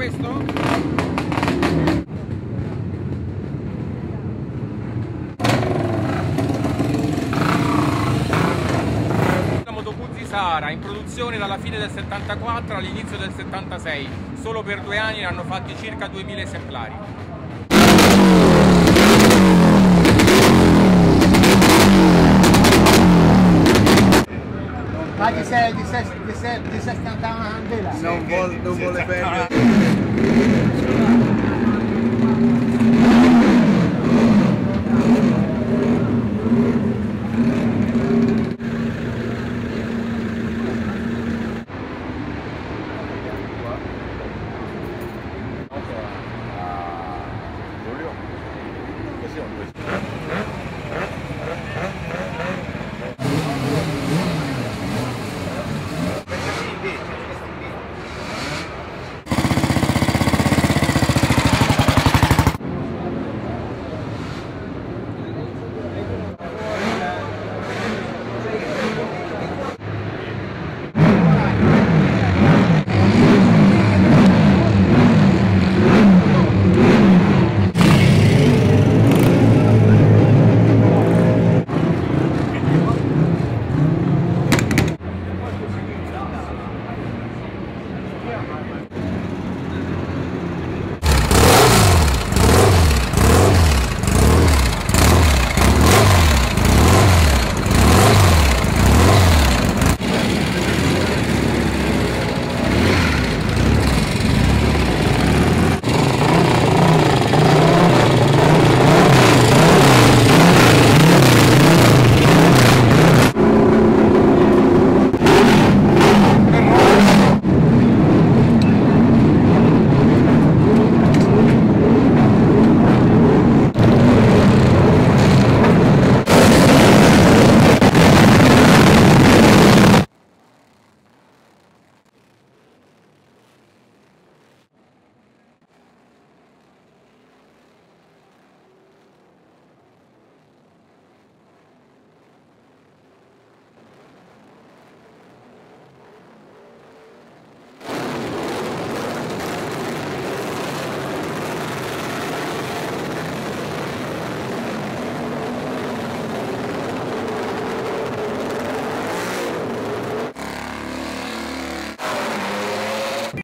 questo? La Moto Guzzi Sahara, in produzione dalla fine del 74 all'inizio del 76. Solo per 2 anni ne hanno fatti circa 2000 esemplari. Ma ti sei stata una candela? Non vuole bene.